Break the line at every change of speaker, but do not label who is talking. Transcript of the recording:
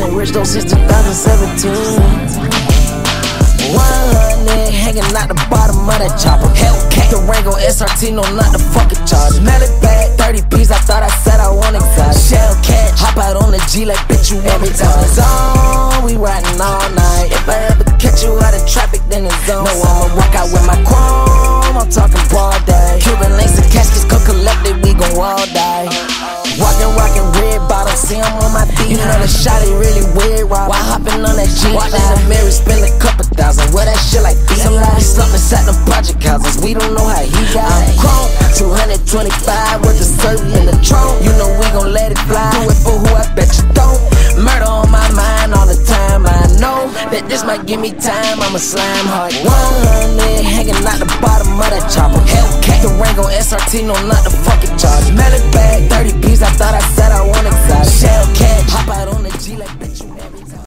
been rich though since 2017. 100 hanging out the bottom of that chopper. Hellcat, Durango SRT, no not the fucking charger. Smell it bad, 30 piece, I thought I said I want exotic. Shell catch, hop out on the G like bitch you every time it's on, we riding all night. If I ever catch you out of traffic, then it's on. No, I'ma rock out with my chrome, I'm talking broad day. Cuban links and caskets, cook collected, we gon' all die. Rockin' red bottom, see him on my feet. You know the shawty really weird, while hopping on that G. Watching the Mary spend a couple thousand, wear that shit like B. Somebody slumped inside the project houses, we don't know how he got it. Chrome, 225 with the surf in the trunk. You know we gon' let it fly, do it for who I bet you don't. Murder on my mind all the time, I know that this might give me time, I'm a slime hard. 100 hanging out the bottom of that chopper. Hellcat, Durango SRT, no not the fucking charger. Smell it bad, 30 piece, I thought I said I want exotic. Shell catch, hop out on the G like bitch you every time.